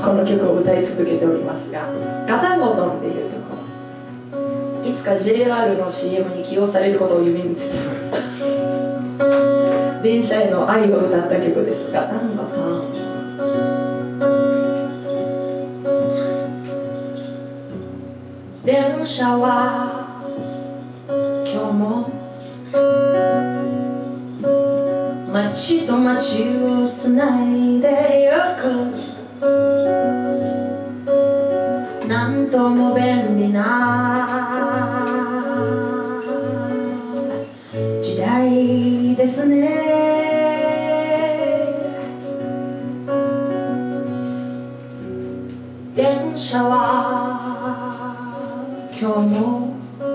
この曲を歌い続けておりますが、ガタンゴトンっていうところ、いつか JR の CM に起用されることを夢見つつ電車への愛を歌った曲です。ガタンゴトン。電車は今日も街と街をつないでゆく、なんとも便利な時代ですね。電車は今日も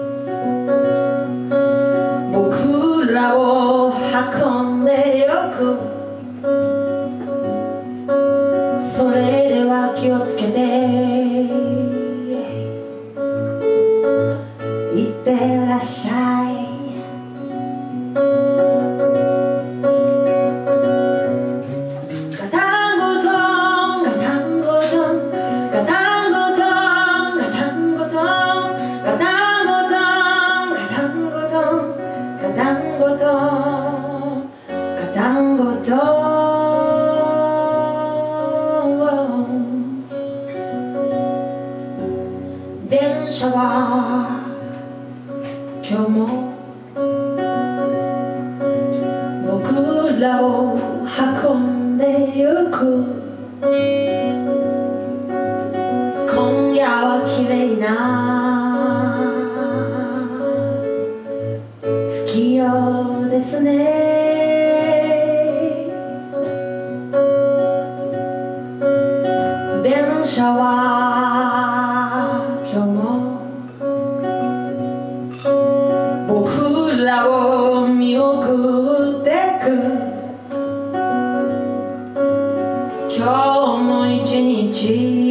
僕らを運んでゆく、それでは気をつけていってらっしゃい。ガタンゴトンガタンゴトンガタンゴトンガタンゴトンガタンゴトンガタンゴトンガタンゴトンガタンゴトン。電車は今日も僕らを運んでゆく、今夜は綺麗な月夜ですね。電車は今日も僕らを見送ってく、今日も一日